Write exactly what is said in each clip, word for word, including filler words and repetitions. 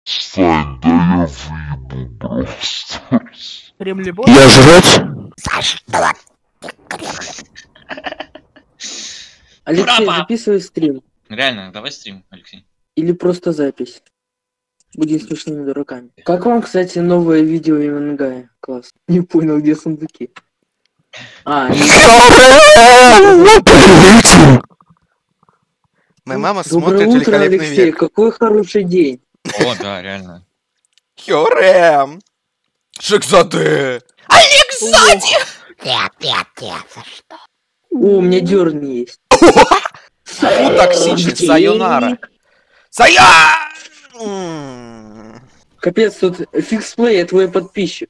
Сань, да я выебу просто. Кремлебот? Я жрать? Алексей, Папа! записывай стрим. Реально, давай стрим, Алексей. Или просто запись. Будем смешными дураками. Как вам, кстати, новое видео Ивангая? Класс. Не понял, где сундуки. А, они... Моя мама Доброе смотрит утро, великолепный Алексей. век. Какой хороший день. О, да, реально. Хёрем! Шикзаде! Олег сзади! Нет, нет, нет, за что? О, у меня дерн есть. Фу, токсичный, сайонара. Сая! М. Капец, тут фиксплей, я твой подписчик.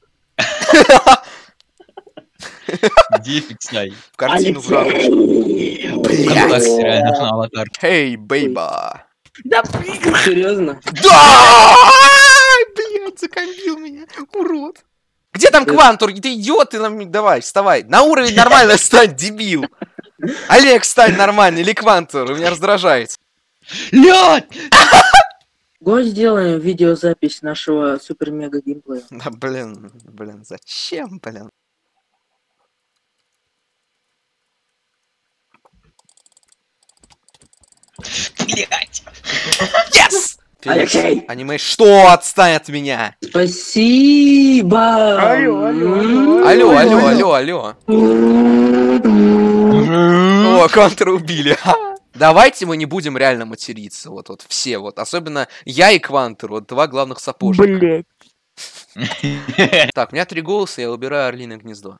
Где фиксай? В картину в рамку. Блядь, реально, на аватар. Эй, бейба. Да, Серьезно? Да! Ай, блядь, закомбил меня, урод. Где там Квантур? Ты идиот, ты нам... Давай, вставай. На уровень нормально стань, дебил. Олег, стань нормально, или Квантур, у меня раздражает. Лёд! Го сделаем видеозапись нашего супер-мега геймплея. Да, блин, блин, зачем, блин? Блядь! Yes! Алексей! Аниме, что? Отстань от меня! Спасибо! Алло, алло, Алло, алло, алло, алло. О, Квантура убили. Давайте мы не будем реально материться, вот, вот, все, вот, особенно я и Квантур, вот, два главных сапожника. Блять. Так, у меня три голоса, я убираю Орлиное гнездо.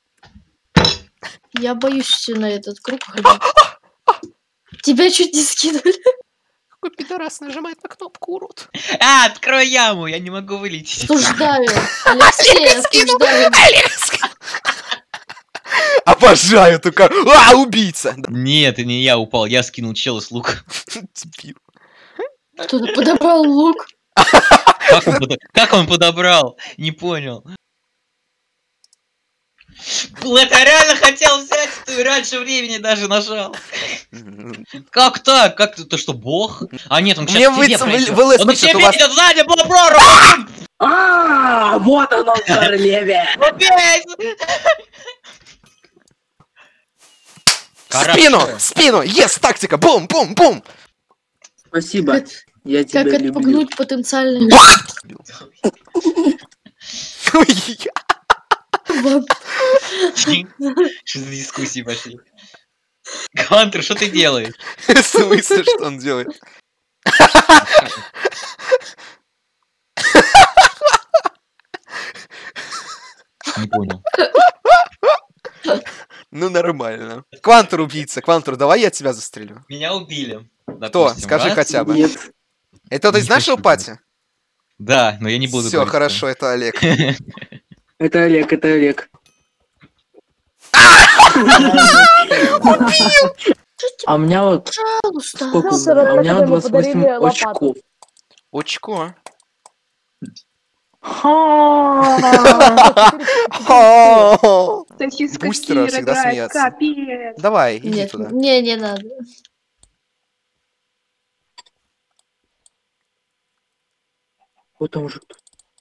Я боюсь на этот круг ходить. Тебя чуть не скинули. Какой пидорас нажимает на кнопку, урод. А, открой яму, я не могу вылететь. Осуждаю. Алексей, осуждаю. Обожаю только. А, убийца! Да, Нет, это не я упал, я скинул чела с лука. дебил. Кто-то подобрал лук. Как он, подо- как он подобрал? Не понял. Блэд, я реально хотел взять, ты раньше времени даже нажал. Как так? Как ты, ты что, бог? А нет, он Мне сейчас к тебе вы- пройдет. вы- вылез, Он к смотрите, тебе у вас- идет сзади, был проруб! А, вот оно в королеве! Убей! Спину! Спину! Ес, тактика! Бум, бум, бум! Спасибо. Я тебя Как люблю. отпугнуть потенциальный... Что за дискуссии пошли? Квантер, что ты делаешь? В смысле, что он делает? Не понял. Ну, нормально. Квантур убийца. Квантур, давай я тебя застрелю. Меня убили. Кто? Допустим, Скажи раз. хотя бы. Нет. Это кто-то из Не нашего хочу. пати? Да, но я не буду Все, говорить, хорошо, это Олег. Это Олег, это Олег. А у меня вот Пожалуйста. сколько? Ну, у меня? А у меня ему двадцать восемь подарили лопату. очков. Очко. Сосиска Бустера Кира всегда играет, смеяться. капец. Давай, иди Нет, туда. не, не надо. Вот там же.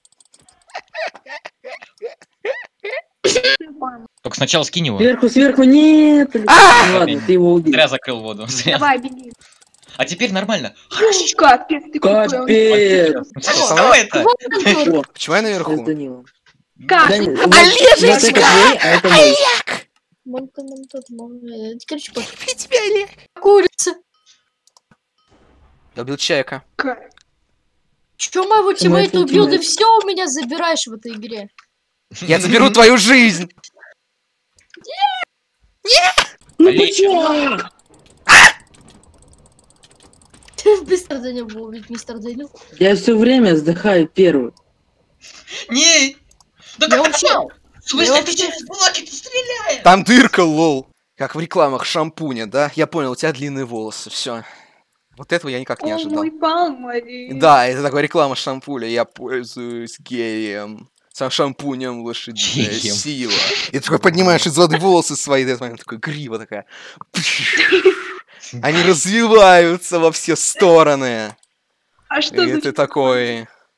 Только сначала скинь его. Сверху, сверху, нет! Ну ладно, ты его убил. Зря закрыл воду. Зря. Давай, беги. А теперь нормально. Капец, ты крутой. Капец! Что это? О, Почему я я с наверху? Данилом. Как? Данил, вот- Олежечка! вот это твой, а это мой. Монта, монта, монта. Короче, пофиг. И тебя, Олег. Курица. Я убил человека. Чё моего тиммейта это убил? Ты тиммейт. все у меня забираешь в этой игре. Я заберу твою жизнь! Ну Олег. почему? Мистер Дэниел был убить, мистер Дэниел. Я все время вздыхаю первый. Не! Да Я как вообще... это? В смысле, я ты вообще- через блоки ты стреляешь? Там дырка, лол. Как в рекламах шампуня, да? Я понял, у тебя длинные волосы, все. Вот этого я никак не О, ожидал. мой палмари. Да, это такая реклама шампуля. Я пользуюсь геем. Сам шампунем лошадиная Геем. сила. И ты такой поднимаешь из воды волосы свои, в этот момент такой грива такая. Они развиваются во все стороны. А что И за... ты такой...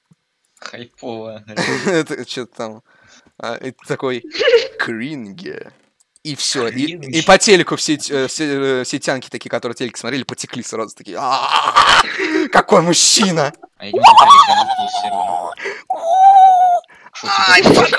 Хайпово. Это что-то там. а, и такой кринге. И все. И, Кринж. и по телеку все, э, все, э, все тянки такие, которые телек смотрели, потекли сразу такие. «А-а-а! Какой мужчина! А я не могу проверить, я нахуй все равно. Шо, типа,